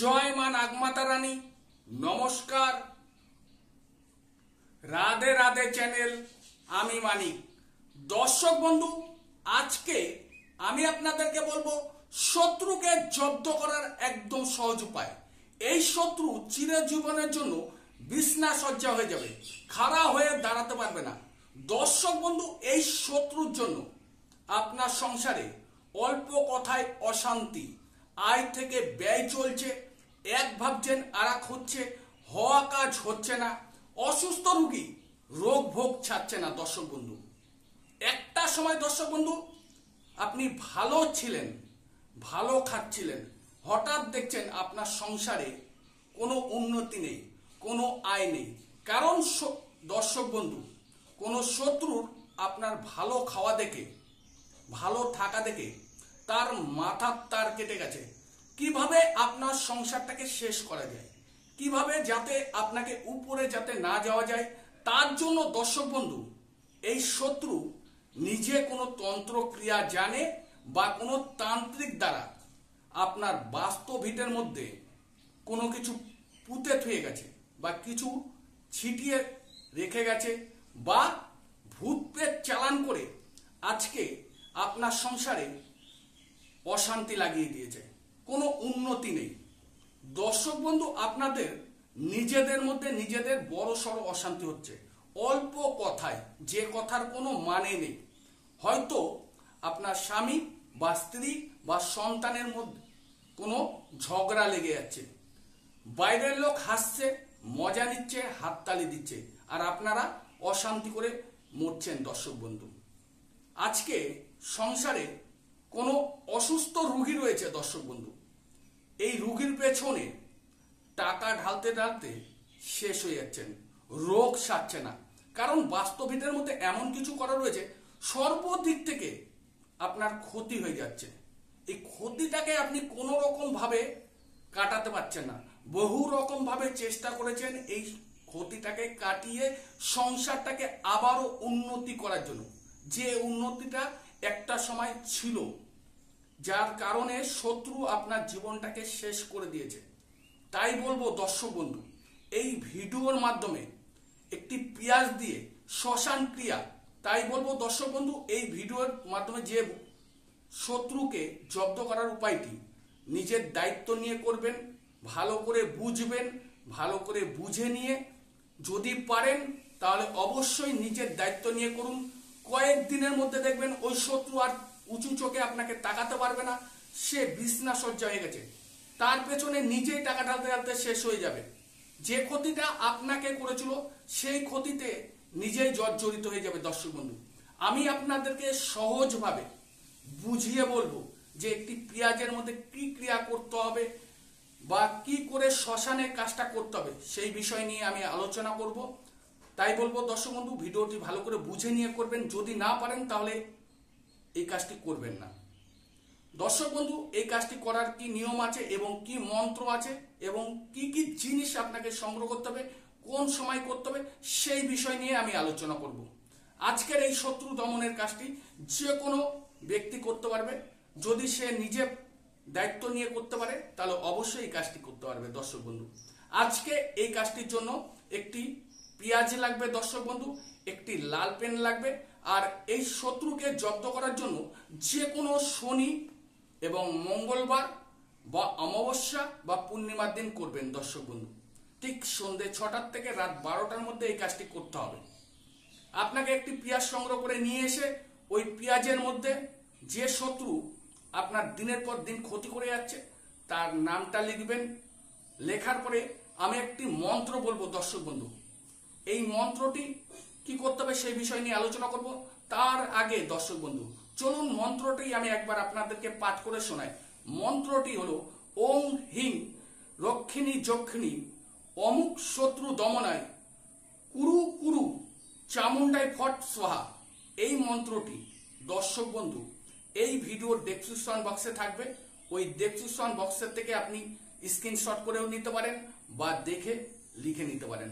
জয় মা নাগমাতা রানী। নমস্কার, রাধে রাধে চ্যানেল, আমি মানিক। দর্শক বন্ধু, আজকে আমি আপনাদেরকে বলবো শত্রুকে জব্দ করার একদম সহজ উপায়। এই শত্রু চিরজীবনের জন্য বিছনা সজ্জা হয়ে যাবে, খাড়া হয়ে দাঁড়াতে পারবে না। দর্শক বন্ধু, এই শত্রুর জন্য আপনার সংসারে অল্প কথায় অশান্তি, আয় থেকে ব্যয় চলছে, এক ভাবছেন আর এক হচ্ছে, হওয়া কাজ হচ্ছে না, অসুস্থ রোগী রোগ ভোগ ছাড়ছে না। দর্শক বন্ধু, একটা সময় দর্শক বন্ধু আপনি ভালো ছিলেন, ভালো খাচ্ছিলেন, হঠাৎ দেখছেন আপনার সংসারে কোনো উন্নতি নেই, কোনো আয় নেই। কারণ দর্শক বন্ধু, কোনো শত্রুর আপনার ভালো খাওয়া দেখে, ভালো থাকা দেখে তার মাথার তার কেটে গেছে। কিভাবে আপনার সংসারটাকে শেষ করা যায়, কিভাবে যাতে আপনাকে উপরে যাতে না যাওয়া যায়, তার জন্য দর্শক বন্ধু এই শত্রু নিজে কোনো তন্ত্র ক্রিয়া জানে বা কোনো তান্ত্রিক দ্বারা আপনার বাস্তব ভিটের মধ্যে কোনো কিছু পুঁতে থুয়ে গেছে বা কিছু ছিটিয়ে রেখে গেছে বা ভূত প্রেত চালান করে আজকে আপনার সংসারে অশান্তি লাগিয়ে দিয়েছে, কোনো উন্নতি নেই। দর্শক বন্ধু, আপনাদের নিজেদের মধ্যে নিজেদের বড় সড়ো অশান্তি হচ্ছে অল্প কথায়, যে কথার কোনো মানে নেই। হয়তো আপনার স্বামী বা স্ত্রী বা সন্তানের মধ্যে কোনো ঝগড়া লেগে যাচ্ছে, বাইরের লোক হাসছে, মজা নিচ্ছে, হাততালি দিচ্ছে, আর আপনারা অশান্তি করে মরছেন। দর্শক বন্ধু, আজকে সংসারে কোনো অসুস্থ রোগী রয়েছে। দর্শক বন্ধু, এই রোগীর পেছনে টাকা ঢালতে ঢালতে শেষ হয়ে যাচ্ছেন, রোগ সারছে না। কারণ বাস্তবিকের মধ্যে এমন কিছু করা রয়েছে, সর্বদিক থেকে আপনার ক্ষতি হয়ে যাচ্ছে। এই ক্ষতিটাকে আপনি কোনো রকম ভাবে কাটাতে পারছেন না। বহু রকম ভাবে চেষ্টা করেছেন এই ক্ষতিটাকে কাটিয়ে সংসারটাকে আবারও উন্নতি করার জন্য, যে উন্নতিটা একটা সময় ছিল, যার কারণে শত্রু আপনার জীবনটাকে শেষ করে দিয়েছে। তাই বলবো দর্শক বন্ধু, এই ভিডিওর মাধ্যমে একটি পেঁয়াজ দিয়ে শ্মশান ক্রিয়া, তাই বলবো দর্শক বন্ধু, এই ভিডিওর মাধ্যমে যে শত্রুকে জব্দ করার উপায়টি নিজের দায়িত্ব নিয়ে করবেন, ভালো করে বুঝবেন, ভালো করে বুঝে নিয়ে যদি পারেন তাহলে অবশ্যই নিজের দায়িত্ব নিয়ে করুন। কয়েকদিনের মধ্যে দেখবেন ওই শত্রু আর উঁচু চোখে আপনাকে তাকাতে পারবে না, সে বিছনা সজ্জা হয়ে গেছে, তার পেছনে নিজেই টাকা ঢালতে ঢালতে শেষ হয়ে যাবে। যে ক্ষতিটা আপনাকে করেছিল সেই ক্ষতিতে নিজেই জর্জরিত হয়ে যাবে। দর্শক বন্ধু, আমি আপনাদেরকে সহজভাবে বুঝিয়ে বলবো যে একটি পেঁয়াজের মধ্যে কি ক্রিয়া করতে হবে বা কি করে শ্মশানে কাজটা করতে হবে, সেই বিষয় নিয়ে আমি আলোচনা করব। তাই বলবো দর্শক বন্ধু, ভিডিওটি ভালো করে বুঝে নিয়ে করবেন। যদি না পারেন তাহলে এই কাজটি করবেন না। দর্শক বন্ধু, এই কাজটি করার কি নিয়ম আছে এবং কি মন্ত্র আছে এবং কি কি জিনিস আপনাকে সংগ্রহ করতে হবে, কোন সময় করতে হবে, সেই বিষয় নিয়ে আমি আলোচনা করব। আজকের এই শত্রু দমনের কাজটি যে কোনো ব্যক্তি করতে পারবে, যদি সে নিজে দায়িত্ব নিয়ে করতে পারে তাহলে অবশ্যই এই কাজটি করতে পারবে। দর্শক বন্ধু, আজকে এই কাজটির জন্য একটি পেঁয়াজ লাগবে দর্শক বন্ধু, একটি লাল পেন লাগবে, আর এই শত্রুকে জব্দ করার জন্য যে কোনো শনি এবং মঙ্গলবার বা অমাবস্যা বা পূর্ণিমার দিন করবেন। দর্শক বন্ধু, ঠিক সন্ধ্যে 6টার থেকে রাত 12টার মধ্যে এই কাজটি করতে হবে। আপনাকে একটি পেঁয়াজ সংগ্রহ করে নিয়ে এসে ওই পেঁয়াজের মধ্যে যে শত্রু আপনার দিনের পর দিন ক্ষতি করে যাচ্ছে তার নামটা লিখবেন। লেখার পরে আমি একটি মন্ত্র বলবো। দর্শক বন্ধু, এই মন্ত্রটি কি করতে হবে সেই বিষয় নিয়ে আলোচনা করব। তার আগে দর্শক বন্ধু, চলুন মন্ত্রটি আমি একবার আপনাদেরকে পাঠ করে শোনাই। মন্ত্রটি হলো ওং হিং রক্ষিণী যক্ষিণী অমুক শত্রু দমনায় কুরু কুরু চামুন্ডায় ফট সোহা। এই মন্ত্রটি দর্শক বন্ধু এই ভিডিওর ডেসক্রিপশন বক্সে থাকবে, ওই ডেসক্রিপশন বক্সের থেকে আপনি স্ক্রিনশট করেও নিতে পারেন বা দেখে লিখে নিতে পারেন।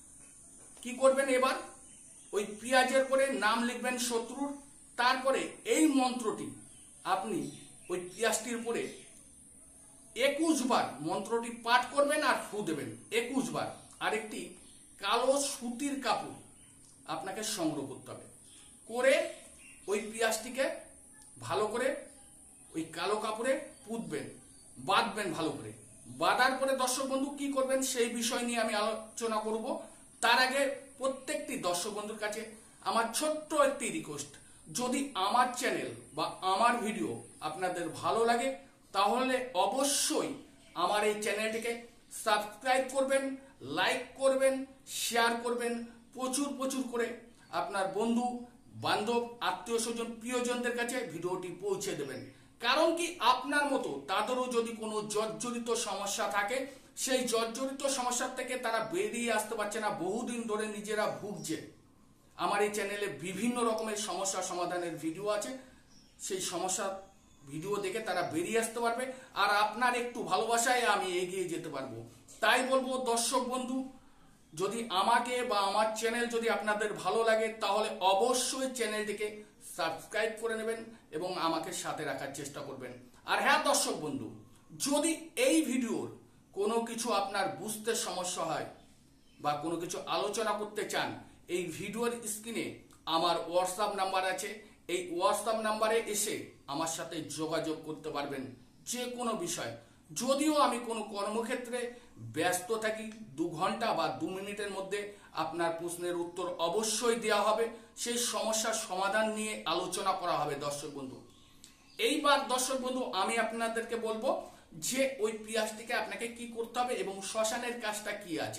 কি করবেন, এবার ওই পেঁয়াজের পরে নাম লিখবেন শত্রুর, তারপরে এই মন্ত্রটি আপনি ওই পেঁয়াজটির উপরে 21 বার মন্ত্রটি পাঠ করবেন আর ফু দেবেন 21 বার। আর একটি কালো সুতির কাপড় আপনাকে সংগ্রহ করতে হবে, করে ওই পিঁয়াজটিকে ভালো করে ওই কালো কাপড়ে পুঁতবেন, বাঁধবেন ভালো করে। বাঁধার পরে দর্শক বন্ধু কি করবেন সেই বিষয় নিয়ে আমি আলোচনা করব। তার আগে প্রত্যেকটি দর্শক বন্ধুর কাছে আমার ছোট্ট একটি রিকোয়েস্ট, যদি আমার চ্যানেল বা আমার ভিডিও আপনাদের ভালো লাগে তাহলে অবশ্যই আমার এই চ্যানেলটিকে সাবস্ক্রাইব করবেন, লাইক করবেন, শেয়ার করবেন, প্রচুর প্রচুর করে আপনার বন্ধু বান্ধব আত্মীয় স্বজন প্রিয়জনদের কাছে ভিডিওটি পৌঁছে দেবেন। কারণ কি, আপনার মতো তাদেরও যদি কোনো জর্জরিত সমস্যা থাকে, সেই জর্জরিত সমস্যা থেকে তারা বেরিয়ে আসতে পারছে না, বহুদিন ধরে নিজেরা ভুগছে। আমার এই চ্যানেলে বিভিন্ন রকমের সমস্যা সমাধানের ভিডিও আছে, সেই সমস্যা ভিডিও দেখে তারা বেরিয়ে আসতে পারবে, আর আপনার একটু ভালোবাসায় আমি এগিয়ে যেতে পারবো। তাই বলবো দর্শক বন্ধু, যদি আমাকে বা আমার চ্যানেল যদি আপনাদের ভালো লাগে তাহলে অবশ্যই চ্যানেলটিকে সাবস্ক্রাইব করে নেবেন এবং আমাকে সাথে রাখার চেষ্টা করবেন। আর হ্যাঁ দর্শক বন্ধু, যদি এই ভিডিওর কোনো কিছু আপনার বুঝতে সমস্যা হয় বা কোনো কিছু আলোচনা করতে চান, এই ভিডিওর স্ক্রিনে আমার হোয়াটসঅ্যাপ নাম্বার আছে, এই হোয়াটসঅ্যাপ নাম্বারে এসে আমার সাথে যোগাযোগ করতে পারবেন যে কোনো বিষয়। যদিও আমি কোনো কর্মক্ষেত্রে ব্যস্ত থাকি, 2 ঘন্টা বা 2 মিনিটের মধ্যে আপনার প্রশ্নের উত্তর অবশ্যই দেওয়া হবে, সেই সমস্যার সমাধান নিয়ে আলোচনা করা হবে দর্শক বন্ধু। এইবার দর্শক বন্ধু আমি আপনাদেরকে বলবো যে ওই পেঁয়াজটিকে আপনাকে কি করতে হবে এবং শ্মশানের কাজটা কি আছে।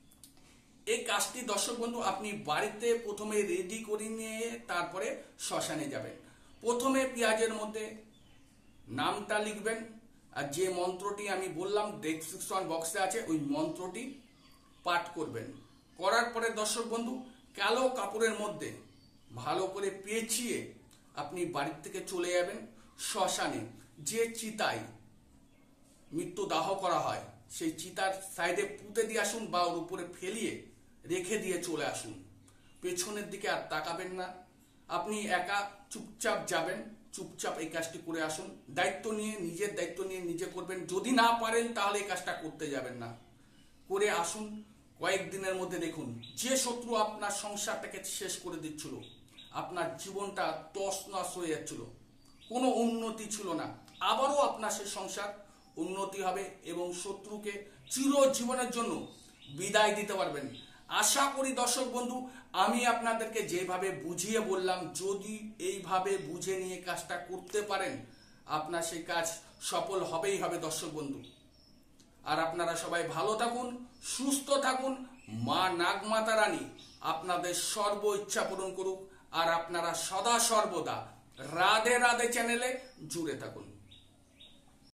এই কাজটি দর্শক বন্ধু আপনি বাড়িতে প্রথমে রেডি করে নিয়ে তারপরে শ্মশানে যাবেন। প্রথমে পেঁয়াজের মধ্যে নামটা লিখবেন, আর যে মন্ত্রটি আমি বললাম ডেসক্রিপশন বক্সে আছে ওই মন্ত্রটি পাঠ করবেন। করার পরে দর্শক বন্ধু কালো কাপড়ের মধ্যে ভালো করে পেঁচিয়ে আপনি বাড়ির থেকে চলে যাবেন শ্মশানে। যে চিতায় মৃত্যুদাহ করা হয় সেই চিতার সাইডে পুঁতে দিয়ে আসুন বা ওর উপরে ফেলিয়ে রেখে দিয়ে চলে আসুন। পেছনের দিকে আর তাকাবেন না, আপনি একা চুপচাপ যাবেন, চুপচাপ এই কাজটি করে আসুন। দায়িত্ব নিয়ে, নিজের দায়িত্ব নিয়ে নিজে করবেন। যদি না পারেন তাহলে এই কাজটা করতে যাবেন না, করে আসুন। কয়েকদিনের মধ্যে দেখুন যে শত্রু আপনার সংসারটাকে শেষ করে দিচ্ছিল, আপনার জীবনটা তছনছ হয়ে যাচ্ছিল, কোনো উন্নতি ছিল না, আবারও আপনার সেই সংসার উন্নতি হবে এবং শত্রুকে চিরজীবনের জন্য বিদায় দিতে পারবেন। আশা করি দর্শক বন্ধু আমি আপনাদেরকে যেভাবে বুঝিয়ে বললাম, যদি এইভাবে বুঝে নিয়ে কাজটা করতে পারেন আপনার সেই কাজ সফল হবেই হবে দর্শক বন্ধু। আর আপনারা সবাই ভালো থাকুন, সুস্থ থাকুন, মা নাগমাতা রানী আপনাদের সর্ব ইচ্ছা পূরণ করুক। আর আপনারা সদা সর্বদা রাধে রাধে চ্যানেলে জুড়ে থাকুন।